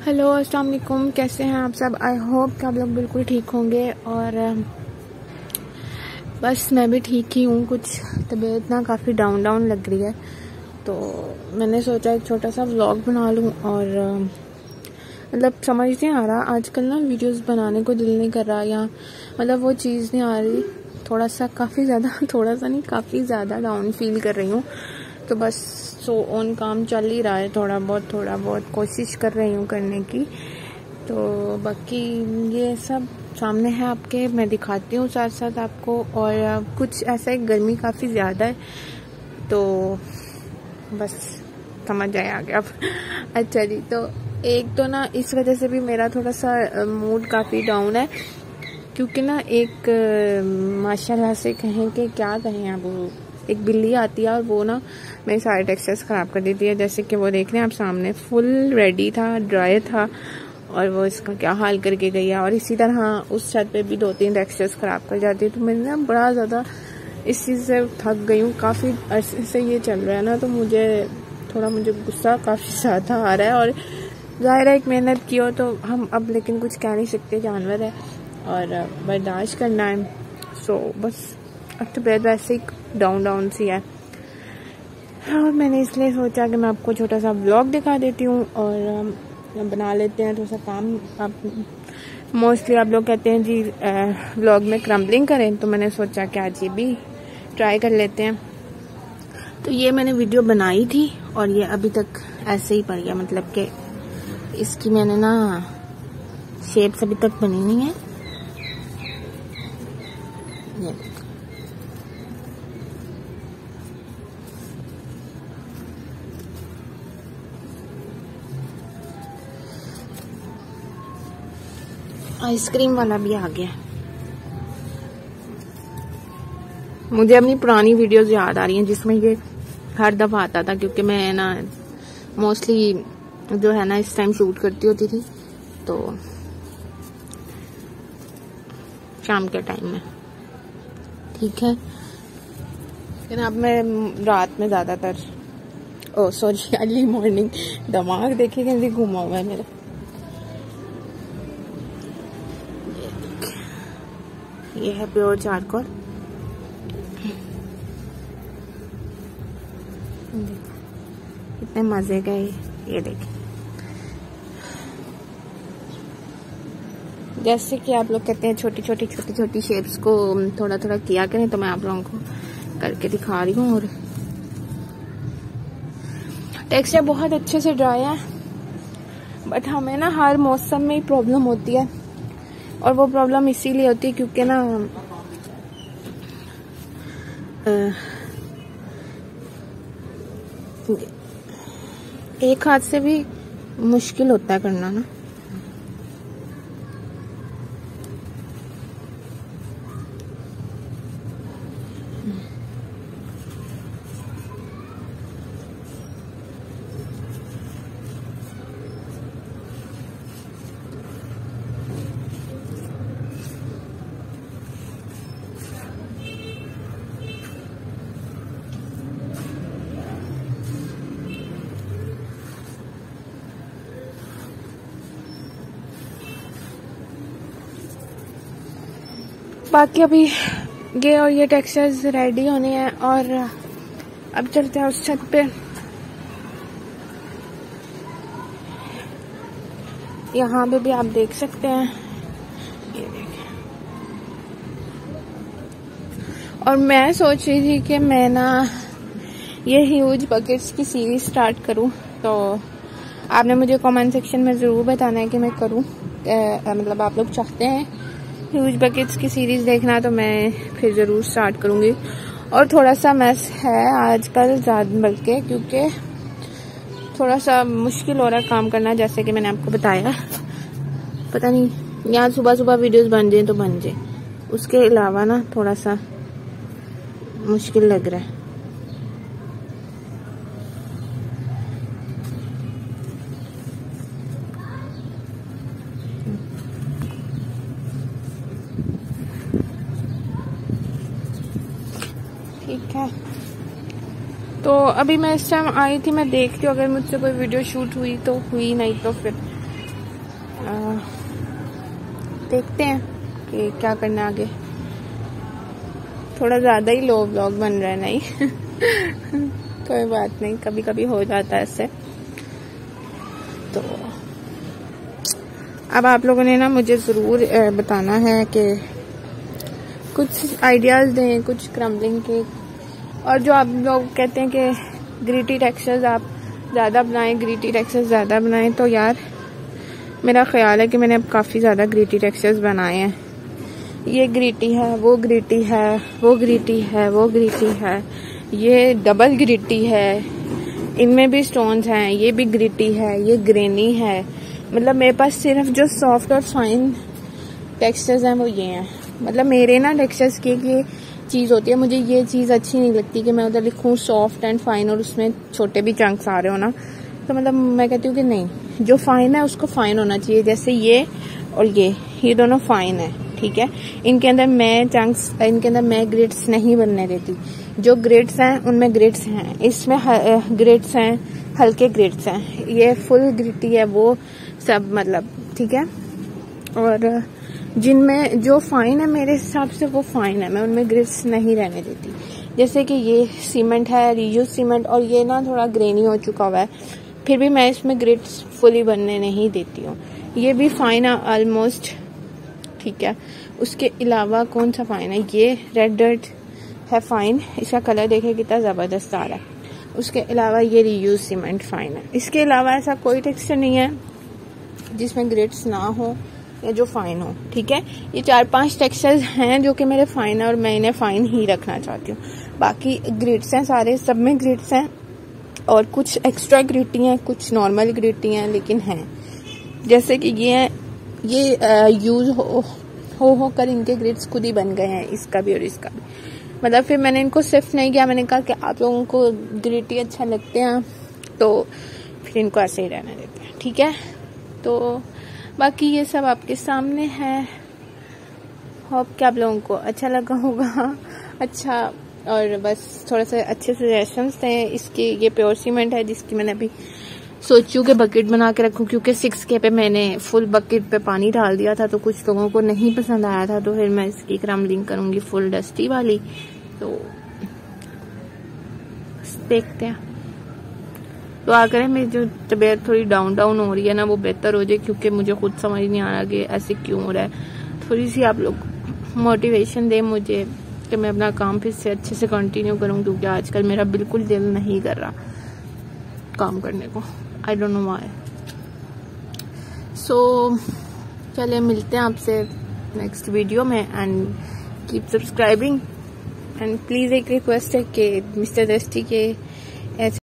Hello अस्सलाम वालेकुम, कैसे हैं आप सब। आई होप कि आप लोग बिल्कुल ठीक होंगे। और बस मैं भी ठीक ही हूँ। कुछ तबीयत ना काफ़ी डाउन लग रही है, तो मैंने सोचा एक छोटा सा व्लॉग बना लूँ। और मतलब समझ नहीं आ रहा आजकल ना, वीडियोस बनाने को दिल नहीं कर रहा, या मतलब वो चीज़ नहीं आ रही। थोड़ा सा काफ़ी ज़्यादा डाउन फील कर रही हूँ। तो बस ऑन काम चल ही रहा है, थोड़ा बहुत कोशिश कर रही हूँ करने की। तो बाकी ये सब सामने है आपके, मैं दिखाती हूँ साथ साथ आपको। और कुछ ऐसा है, गर्मी काफ़ी ज़्यादा है, तो बस समझ आए आगे अब। अच्छा जी, तो एक तो ना इस वजह से भी मेरा थोड़ा सा मूड काफ़ी डाउन है, क्योंकि ना एक माशाल्लाह से कहें कि क्या कहें, अब एक बिल्ली आती है और वो ना मेरे सारे टेक्सचर्स ख़राब कर देती है। जैसे कि वो देख रहे हैं आप सामने, फुल रेडी था, ड्राई था, और वो इसका क्या हाल करके गई है। और इसी तरह उस छत पे भी 2-3 टेक्सचर्स ख़राब कर जाती है। तो मैंने ना बड़ा ज़्यादा इस चीज़ से थक गई हूँ। काफ़ी अर्से से ये चल रहा है ना, तो मुझे गुस्सा काफ़ी ज़्यादा आ रहा है। और ज़ाहिर है एक मेहनत की हो तो हम अब लेकिन कुछ कह नहीं सकते, जानवर है और बर्दाश्त करना है। सो बस अब तो वैसे ही डाउन सी है, और मैंने इसलिए सोचा कि मैं आपको छोटा सा व्लॉग दिखा देती हूँ और बना लेते हैं थोड़ा सा काम। आप मोस्टली आप लोग कहते हैं जी व्लॉग में क्रम्बलिंग करें, तो मैंने सोचा कि आज ये भी ट्राई कर लेते हैं। तो ये मैंने वीडियो बनाई थी और ये अभी तक ऐसे ही पड़ी है, मतलब कि इसकी मैंने ना शेप्स अभी तक बनी नहीं है। ये आइसक्रीम वाला भी आ गया। मुझे अपनी पुरानी वीडियोस याद आ रही हैं जिसमें ये हर दफा आता था, क्योंकि मैं ना मोस्टली जो है ना इस टाइम शूट करती होती थी, तो शाम के टाइम में, ठीक है। लेकिन अब मैं रात में ज्यादातर, अर्ली मॉर्निंग, दिमाग देखिए कैसे घूमा हुआ है मेरा। ये है प्योर चारकोल। इतने मजे का ये देखिए। जैसे कि आप लोग कहते हैं छोटी शेप्स को थोड़ा किया करें, तो मैं आप लोगों को करके दिखा रही हूँ। और टेक्सचर बहुत अच्छे से ड्राई है, बट हमें ना हर मौसम में ही प्रॉब्लम होती है। और वो प्रॉब्लम इसीलिए होती है क्योंकि ना एक हाथ से भी मुश्किल होता है करना ना। बाकी अभी ये और ये टेक्सचर्स रेडी होने हैं, और अब चलते हैं उस छत पे। यहाँ पे भी आप देख सकते हैं, ये देखिए। और मैं सोच रही थी कि मैं ना ये ह्यूज बकेट्स की सीरीज स्टार्ट करूं, तो आपने मुझे कमेंट सेक्शन में ज़रूर बताना है कि मैं करूं। मतलब आप लोग चाहते हैं ह्यूज बकेट्स की सीरीज देखना, तो मैं फिर ज़रूर स्टार्ट करूंगी। और थोड़ा सा मैस है आजकल ज़्यादा, बल्कि क्योंकि थोड़ा सा मुश्किल हो रहा है काम करना, जैसे कि मैंने आपको बताया। पता नहीं यहाँ सुबह वीडियोस बन जाए तो बन जाए, उसके अलावा ना थोड़ा सा मुश्किल लग रहा है। ठीक है, तो अभी मैं इस टाइम आई थी, मैं देखती हूँ अगर मुझसे कोई वीडियो शूट हुई तो हुई, नहीं तो फिर देखते हैं कि क्या करना आगे। थोड़ा ज़्यादा ही लो व्लॉग बन रहा है, नहीं कोई बात नहीं, कभी कभी हो जाता है ऐसे। तो अब आप लोगों ने ना मुझे ज़रूर बताना है कि कुछ आइडियाज़ दें, कुछ क्रम्बलिंग के, और जो आप लोग कहते हैं कि ग्रीटी टेक्सचर्स आप ज़्यादा बनाएं, ग्रीटी टेक्सचर्स ज़्यादा बनाएं, तो यार मेरा ख्याल है कि मैंने अब काफ़ी ज़्यादा ग्रीटी टेक्सचर्स बनाए हैं। ये ग्रीटी है, वो ग्रीटी है, वो ग्रीटी है, वो ग्रीटी है, ये डबल ग्रीटी है, इनमें भी स्टोन्स हैं, ये भी ग्रीटी है, ये ग्रेनी है। मतलब मेरे पास सिर्फ जो सॉफ्ट और फाइन टेक्सचर्स हैं वो ये हैं। मतलब मेरे ना टेक्सचर्स की ये चीज़ होती है, मुझे ये चीज़ अच्छी नहीं लगती कि मैं उधर लिखूँ सॉफ्ट एंड फाइन और उसमें छोटे भी चंक्स आ रहे हो ना। तो मतलब मैं कहती हूँ कि नहीं, जो फाइन है उसको फाइन होना चाहिए। जैसे ये और ये दोनों फाइन है, ठीक है। इनके अंदर मैं चंक्स, इनके अंदर मैं ग्रिड्स नहीं बनने देती। जो ग्रिड्स हैं उनमें ग्रिड्स हैं, इसमें ग्रिड्स हैं, हल्के ग्रिड्स हैं, ये फुल ग्रिटी है, वो सब मतलब ठीक है। और जिनमें जो फाइन है मेरे हिसाब से वो फाइन है, मैं उनमें ग्रिड्स नहीं रहने देती। जैसे कि ये सीमेंट है, रीयूज सीमेंट, और ये ना थोड़ा ग्रेनी हो चुका हुआ है, फिर भी मैं इसमें ग्रिड्स फुली बनने नहीं देती हूँ। ये भी फाइन है ऑलमोस्ट, ठीक है। उसके अलावा कौन सा फाइन है, ये रेड डर्ट है फाइन, इसका कलर देखे कितना ज़बरदस्त आ रहा है। उसके अलावा ये रीयूज सीमेंट फाइन है। इसके अलावा ऐसा कोई टेक्सचर नहीं है जिसमें ग्रिड्स ना हो या जो फाइन हो, ठीक है। ये 4-5 टेक्सचर्स हैं जो कि मेरे फाइन है और मैं इन्हें फाइन ही रखना चाहती हूँ। बाकी ग्रिड्स हैं सारे, सब में ग्रिड्स हैं, और कुछ एक्स्ट्रा ग्रिटी हैं, कुछ नॉर्मल ग्रिटी हैं, लेकिन हैं। जैसे कि ये यूज हो कर इनके ग्रिड्स खुद ही बन गए हैं, इसका भी और इसका भी। मतलब फिर मैंने इनको सिर्फ नहीं किया, मैंने कहा कि आप लोगों को ग्रिटी अच्छा लगते हैं तो फिर इनको ऐसे ही रहने देते हैं, ठीक है। तो बाकी ये सब आपके सामने है। होप कि आप लोगों को अच्छा लगा होगा। अच्छा, और बस थोड़ा सा अच्छे सजेशंस थे। इसकी ये प्योर सीमेंट है जिसकी मैंने अभी सोचूं कि बकेट बना के रखूं, क्योंकि 6K पे मैंने फुल बकेट पे पानी डाल दिया था, तो कुछ लोगों को नहीं पसंद आया था, तो फिर मैं इसकी क्रम्बलिंग करूंगी फुल डस्टी वाली। तो देखते हैं, तो आकर मेरी जो तबीयत थोड़ी डाउन हो रही है ना वो बेहतर हो जाए, क्योंकि मुझे खुद समझ नहीं आ रहा कि ऐसे क्यों हो रहा है। थोड़ी सी आप लोग मोटिवेशन दें मुझे कि मैं अपना काम फिर से अच्छे से कंटिन्यू करूं, क्योंकि आजकल मेरा बिल्कुल दिल नहीं कर रहा काम करने को। I don't know why. So चलिए मिलते हैं आपसे नेक्स्ट वीडियो में, and keep subscribing. And please एक रिक्वेस्ट है कि मिस्टर दस्ती के ऐसे